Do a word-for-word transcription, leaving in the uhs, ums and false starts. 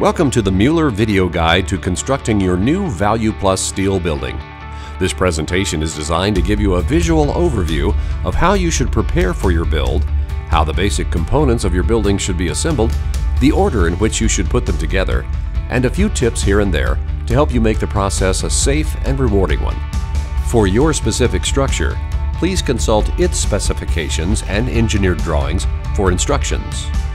Welcome to the Mueller video guide to constructing your new Value Plus steel building. This presentation is designed to give you a visual overview of how you should prepare for your build, how the basic components of your building should be assembled, the order in which you should put them together, and a few tips here and there to help you make the process a safe and rewarding one. For your specific structure, please consult its specifications and engineered drawings for instructions.